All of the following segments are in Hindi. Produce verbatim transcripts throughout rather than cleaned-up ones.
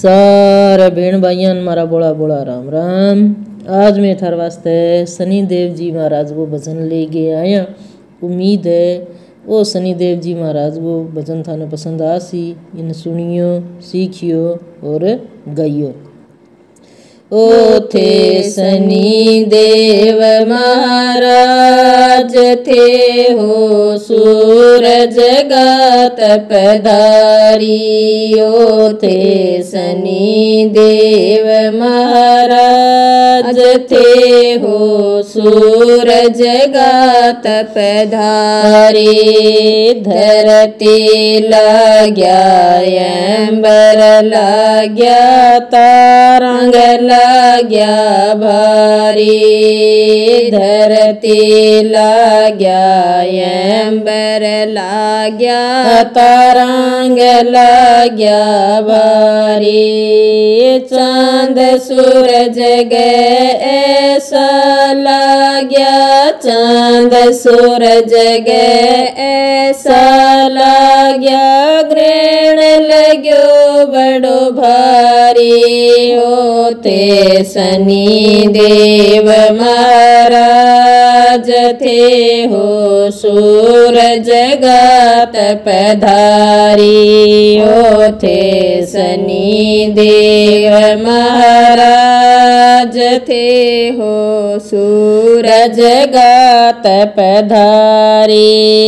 सारे भेण भाइयान मारा बोला बोला राम राम। आज मैं थार वास्ते शनि देव जी महाराज वो भजन ले के आया। उम्मीद है वो शनि देव जी महाराज वो भजन थाने पसंद आसी। इन सुनियो, सीखियो और गाइयो। ओ थे शनि देव महाराज थे हो सूरज गात पधारी। ओ थे शनि देव महाराज थे हो सूरज गात पधारी। धरती लाग्या अंबर लाग्या तारंग लाग्या भारी। धरती लाग्या अंबर लाग्या तारंग लाग्या भारी। चांद सूरज गए ऐसा लाग्या, चांद सूरज गए ऐसा लाग्या। ग्रहण लगो बड़ो भारी। होते शनि देव महाराज थे हो सूरज गात पधारी। होते शनि देव महाराज थे हो सूरज गात पधारी।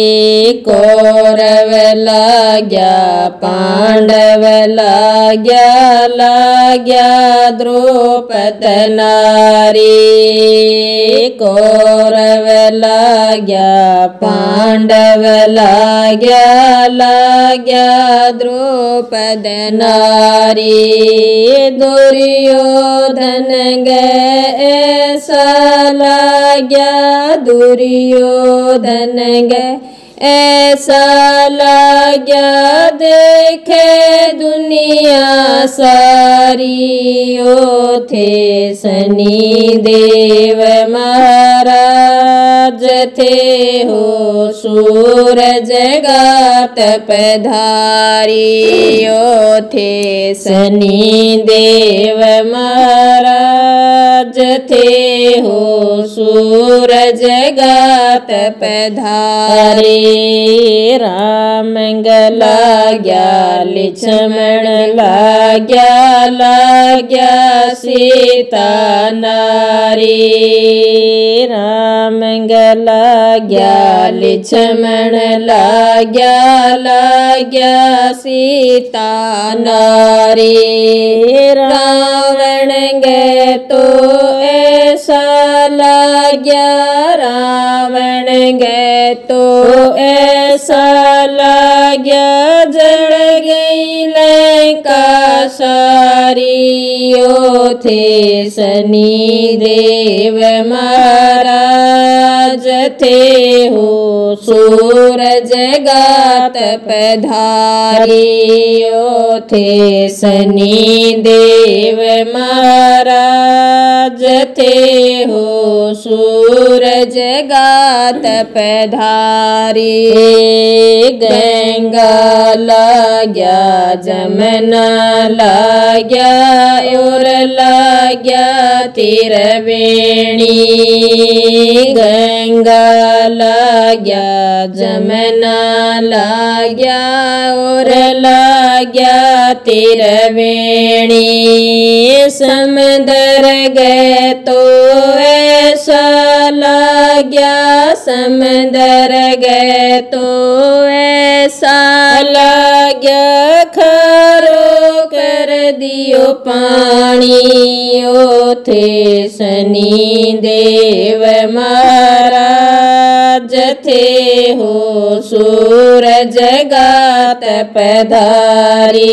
कौरव लाग्या पांडव लाग्या, लाग्या द्रौपद नारी। कौरव लाग्या पांडव लाग्या, लाग्या द्रौपद नारी। दुर्योधन गए ऐसा लाग्या, दुर्योधन गए ऐसा लाग्या। देखे दुनिया सारी। ओ थे शनि देव महाराज थे हो सूरज गात पधारी। ओ थे शनि देव महाराज थे हो सूरज गात पधारी। राम लाग्या लक्ष्मण लाग्या, लाग्या सीता नारी। राम लाग्या लक्ष्मण लाग्या, लाग्या सीता नारी। रावण गए तो ऐसा लाग्या, रावण गए तो ऐसा लाग्या। जल गई लंका सारी। ओ थे शनि देव महाराज थे हो सूरज गात पधारी। ओ थे शनि देव महाराज थे हो सूरज गात पधारी। गंगा लाग्या जमुना लाग्या, और लाग्या त्रिवेणी। गंगा लाग्या जमुना लाग्या, और लाग्या त्रिवेणी। समुद्र गए तो ऐसा लाग्या, समुद्र गए तो ऐसा लाग्या। खारो कर दियो पानी। ओ थे शनि देव महाराज थे हो सूरज गात पधारी।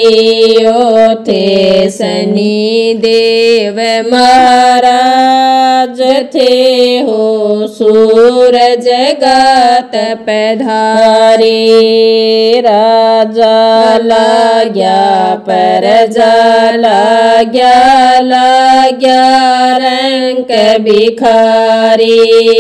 ओ थे शनि देव महाराज थे हो सूरज गात पधारे। राजा लाग्या प्रजा लाग्या लाग्या रंक भिखारी।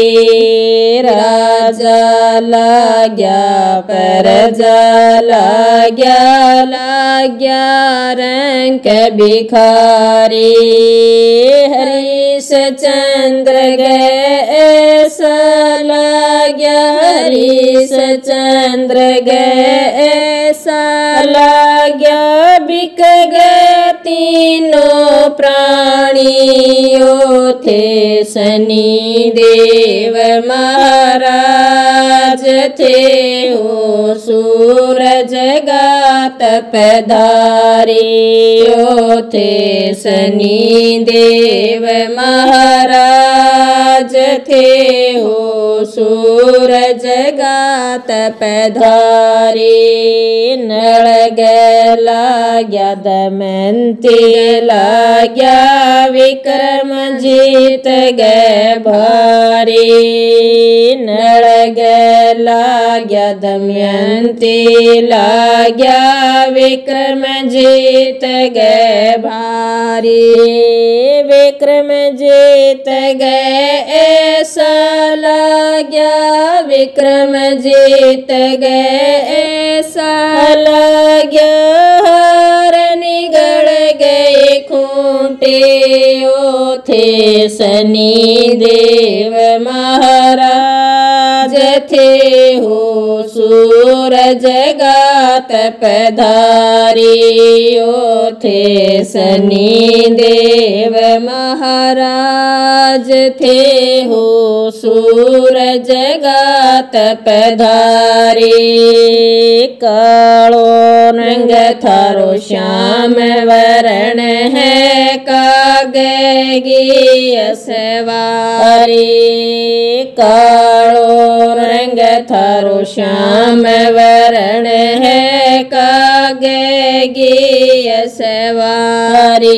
राजा लाग्या प्रजा लाग्या लाग्या रंक भिखारी। हरीश चंद्र गए ऐसा लाग्या हरीश चंद्र गए ऐसा लाग्या। बिक गए तीनों प्राणियों थे शनि देव महाराज थे हो सूरज गात पधारे। थे शनि देव महाराज थे हो सूरज गात पधारे। नल गए लाग्या दमयंती लाग्या विक्रम जीत गए भारी। नल गए लाग्या दमयंती लाग्या विक्रम जीत गए भारी। विक्रम जीत गए ऐसा लाग्या विक्रम जीत गए ऐसा लाग्या। हार निगल गए खूंटे ओ थे शनि देव महाराज थे हो सूरज गात पधारे। ओ थे शनि देव महाराज थे हो सूरज गात पधारे। कालो रंग थारो श्याम वरण है कागे गी सवारी। कालो रंग थारो श्याम वरण है कागे गी सवारी।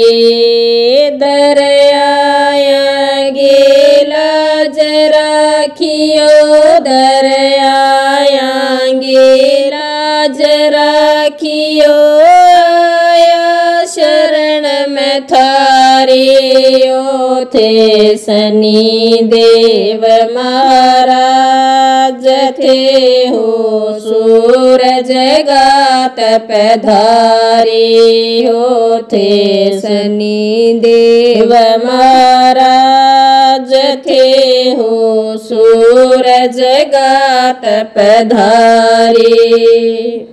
दरयाया गीला जरा खियो दरयाया गीला जरा खियो। आया शरण में थारी ओ थे शनि देव महाराज थे हो सूरज गात पधारे। हो थे शनि देव महाराज थे हो सूरज गात पधारे।